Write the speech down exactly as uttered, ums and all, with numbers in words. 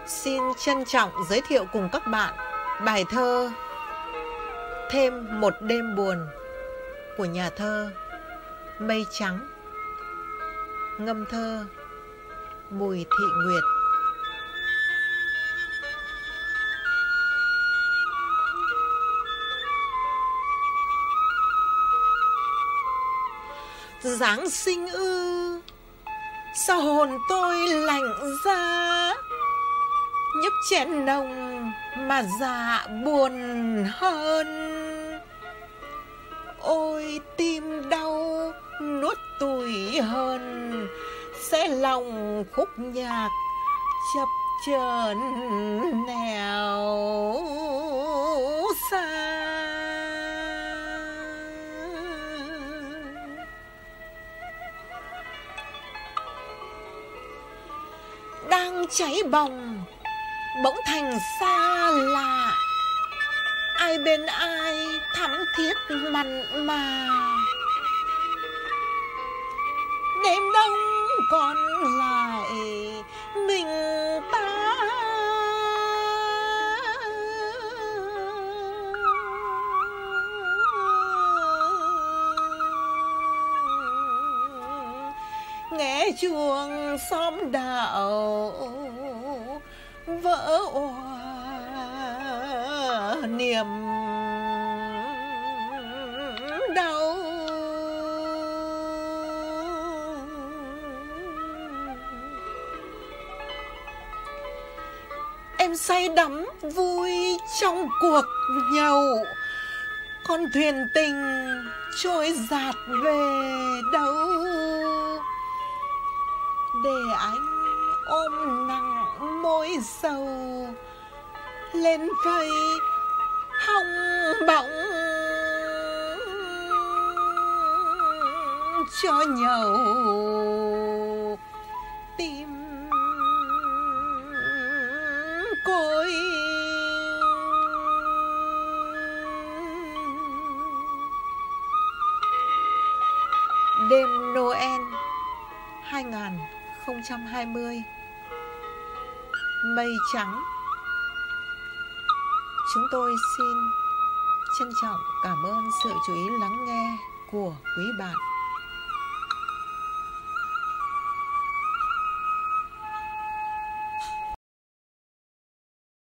xin trân trọng giới thiệu cùng các bạn bài thơ Thêm một đêm buồn của nhà thơ Mây Trắng. Ngâm thơ Bùi Thị Nguyệt. Giáng sinh ư, sao hồn tôi lạnh ra, nhấp chén nồng mà dạ buồn hơn. Ôi tim đau nuốt tủi hơn, sẽ lòng khúc nhạc chập chờn nẻo xa. Đang cháy bỏng bỗng thành xa lạ, ai bên ai thắm thiết mặn mà. Đêm đông còn lại mình ta, nghe chuông xóm đạo vỡ òa niềm đau. Em say đắm vui trong cuộc nhậu, con thuyền tình trôi dạt về đâu. Để anh ôm nặng môi sầu lên phây hong bỏng cho nhậu tim côi. Đêm Noel hai không hai không, Mây Trắng. Chúng tôi xin trân trọng cảm ơn sự chú ý lắng nghe của quý bạn.